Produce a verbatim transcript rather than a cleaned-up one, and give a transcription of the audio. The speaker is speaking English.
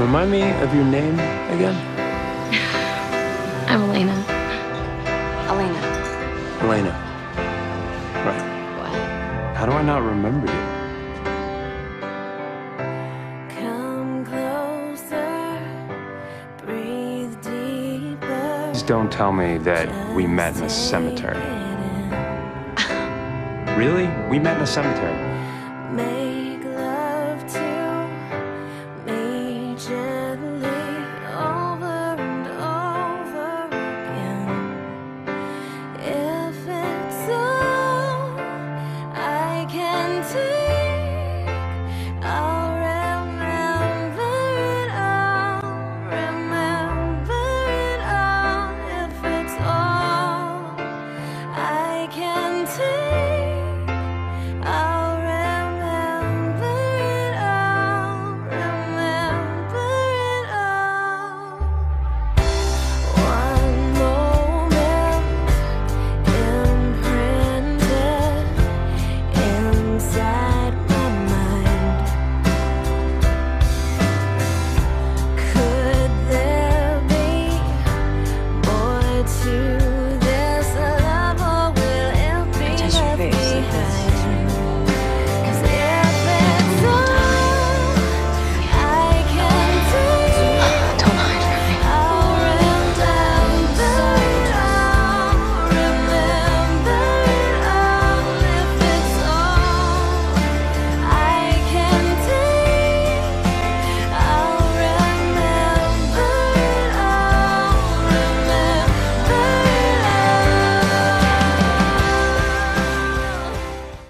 Remind me of your name again? I'm Elena. Elena. Elena. Right. What? How do I not remember you? Come closer, breathe deeper. Please don't tell me that we met in a cemetery. Really? We met in a cemetery? Make love to me gently.